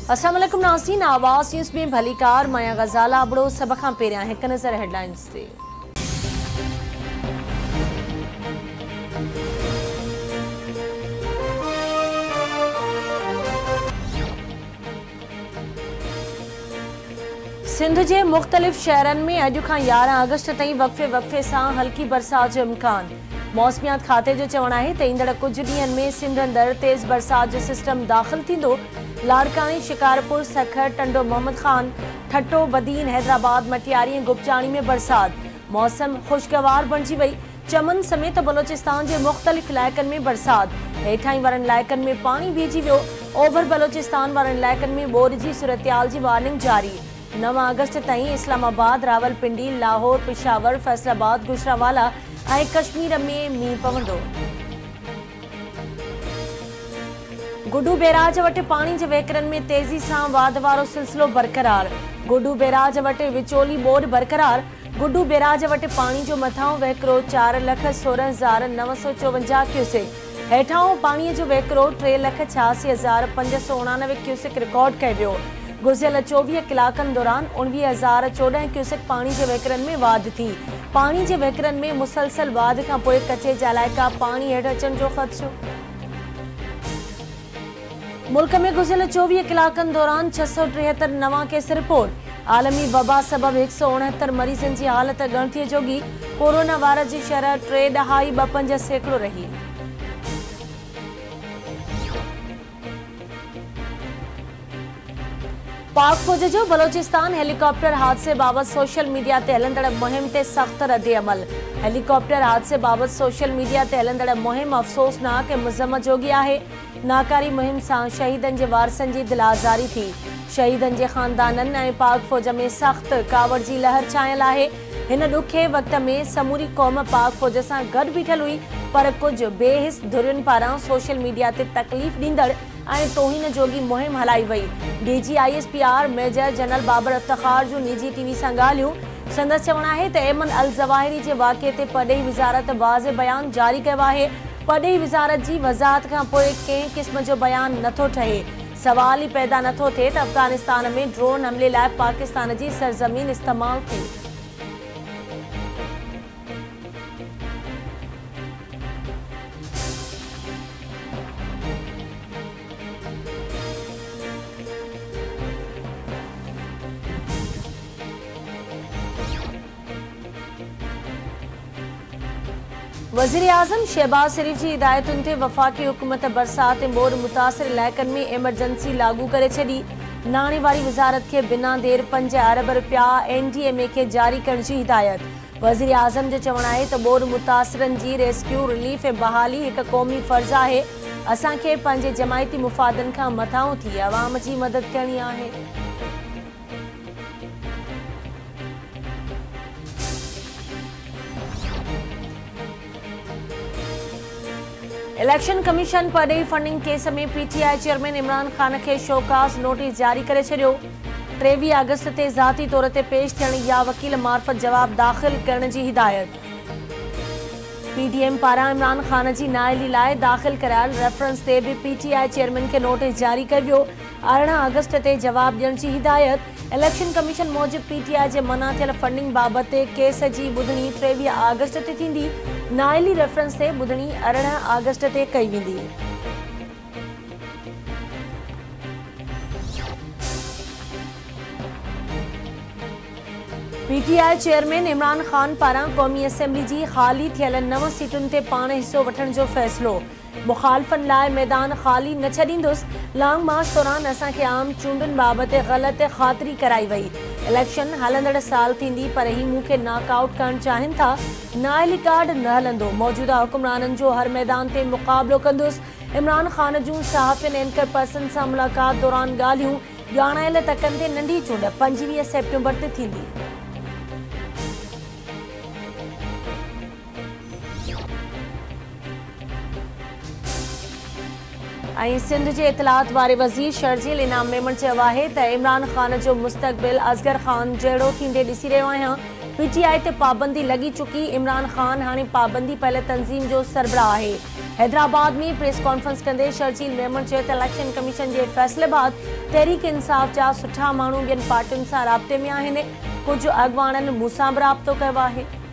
अस्सलाम वालेकुम नाज़रीन, आवाज़ न्यूज़ में भलीकार माया गज़ाला अबड़ो सब खां पहिरियां हिक नज़र हेडलाइंस ते। सिंध जे मुख़्तलिफ़ शहरनि में अॼु खां 11 अगस्त ताईं वक़्फ़े सां हल्की बरसात जो इम्कान। मौसमियात खाते जो चवणु आहे त ईंदड़ कुझु ॾींहनि में सिंध अंदरि तेज़ बरसात जो सिस्टम दाख़िल थींदो। लाड़कानी, शिकारपुर, सखर, टंडो मोहम्मद खान, ठट्टो, बदीन, हैदराबाद, मटियारी ऐं गुपचाणी में बरसात। मौसम खुशगवार बणिजी वई। चमन समेत बलोचिस्तान जे मुख़्तलिफ़ इलाइक़नि में बरसात। हेठाहीं वारनि इलाइक़नि में पाणी भीजी वियो। ओभर बलोचिस्तान वारनि इलाइक़नि में ॿोड़ जी सूरतयाल जी वार्निंग जारी। 9 अगस्त ताईं इस्लामाबाद, रावलपिंडी, लाहौर, पिशावर, फैसलाबाद, गुजरावाला ऐं कश्मीर में मींहुं पवंदो। गुडू बैराज वटि पाणी जे वहिकरनि में तेज़ी सां वाध वारो सिलसिलो बरक़रार। गुडू बैराज वटि विचोली ॿोॾि बरक़रार। गुडू बैराज वटि पाणी जो मथां वहिकिरो 4,16,954 क्यूसेक, हेठां पाणीअ जो वहिकिरो 3,86,589 क्यूसेक रिकॉर्ड कयो वियो। गुज़िरियल 24 कलाकनि दौरान 19,014 क्यूसेक पाणी जे वहिकरनि में वाध थी। पाणी जे वहिकरनि में मुसलसल वाध खां पोइ कचे जा इलाइक़ा पाणी हेठि अचण जो ख़दशो। मुल्क में गुज़िरियल 24 कलाकनि दौरान 673 नवां केस रिपोर्ट। आलमी वबा सबबि 169 मरीज़नि जी हालत ॻणितीअ जोगी। कोरोना वायरस जी शरह 3.25% रही। पाक फौज जो बलोचिस्तान हेलीकॉप्टर हादसे बाबति सोशल मीडिया ते हलंदड़ मुहिम ते सख़्त रद्द अमल। हेलीकॉप्टर हादसे बाबति सोशल मीडिया ते हलंदड़ मुहिम अफ़सोसनाक ऐं मुज़म्मत जोगी आहे। नाकारी मुहिम सां शहीदनि जे वारसनि जी दिलाज़ारी थी। शहीदनि जे ख़ानदाननि ऐं पाक फौज में सख़्त कावड़ जी लहर छायल आहे। हिन ॾुखे वक़्त में समूरी क़ौम पाक फौज सां गॾु बीठल हुई, पर कुझु बेहिस धुरियुनि पारां सोशल मीडिया ते तकलीफ़ ॾींदड़ ऐं तौहीन जोगी मुहिम हलाई वई। DG ISPR major general Babar Iftikhar जूं निजी TV सां ॻाल्हियूं। संदसि चवणु आहे त ऐमन अल ज़वाहिरी जे वाक़िए ते परॾेही विज़ारत वाज़े बयान जारी कयो आहे। परॾेही विज़ारत जी वज़ाहत खां पोइ कंहिं क़िस्म जो बयान नथो ठहे। सवाल ई पैदा नथो थिए त अफ़गानिस्तान में ड्रोन हमले लाइ पाकिस्तान जी सरज़मीन इस्तेमालु थी। वज़ीर आज़म शहबाज शरीफ़ जी हिदायतुनि ते वफ़ाक़ी हुकूमत बरसात ऐं ॿोड़ मुतासिर इलाइक़नि में एमरजेंसी लागू करे छॾी। नाणे वारी वज़ारत खे बिना देर 5 अरब रुपया NDMA खे जारी करण जी हिदायत। वज़ीर आज़म जो चवणु आहे त ॿोड़ मुतासिरनि जी रेस्क्यू, रिलीफ ऐं बहाली हिकु क़ौमी फ़र्ज़ु आहे। असांखे पंहिंजे जमायती मुफ़ादनि खां मथां थी अवाम जी मदद करणी आहे। इलेक्शन कमीशन परॾेही फंडिंग केस में PTI चेयरमैन इमरान खान खे शोकास नोटिस जारी करे छॾियो। 23 अगस्त ते ज़ाती तौर ते पेश थियण या वकील मार्फत जवाब दाख़िल करण जी हिदायत। PDM पारां इमरान खान जी नाअहली लाइ दाख़िल करायल रेफरेंस ते बि PTI चेयरमैन खे नोटिस जारी कयो वियो। 18 अगस्त ते जवाब ॾियण जी हिदायत। इलेक्शन कमीशन मूजिबि PTI जे मना थियल फंडिंग बाबति केस जी ॿुधणी 23 अगस्त ते थींदी। नाअहली रेफरेंस ते ॿुधणी 18 अगस्त ते कई वेंदी। PTI चेयरमैन इमरान खान पारां क़ौमी असेंबली जी ख़ाली थियल 9 सीटुनि ते पाण हिसो वठण जो फ़ैसिलो। मुख़ालिफ़नि लाइ मैदान ख़ाली न छॾींदुसि। लॉन्ग मार्च दौरान असांखे आम चूंडुनि बाबति ग़लति ख़ातिरी कराई वई। इलेक्शन हलंदड़ साल थींदी, पर ही मूंखे नॉकआउट करणु चाहिनि था। नाअहली कार्ड न हलंदो। मौजूदा हुक्मराननि जो हर मैदान ते मुक़ाबिलो कंदुसि। इमरान खान जूं सहाफ़ियुनि एंकर पर्सन सां मुलाक़ात दौरान ॻाल्हियूं। ॼाणायल तकनि ते नंढी चूंड 25 सेप्टेम्बर ते थींदी। ऐं सिंध जे इतलात वारे वज़ीर शर्जील इनाम मेमन चयो आहे त इमरान खान जो मुस्तक़बिल असगर खान जहिड़ो थींदे ॾिसी रहियो आहियां। PTI ते पाबंदी लॻी चुकी। इमरान खान हाणे पाबंदी पयल तंज़ीम जो सरबराह आहे। हैदराबाद में प्रेस कॉन्फ्रेंस कंदे शर्जील मेमन चयो त इलेक्शन कमीशन जे फ़ैसिले बाद तहरीक इंसाफ़ जा सुठा माण्हू ॿियनि पार्टियुनि सां राब्ते में आहिनि। कुझु अॻवाननि मूंसां बि राब्तो कयो आहे।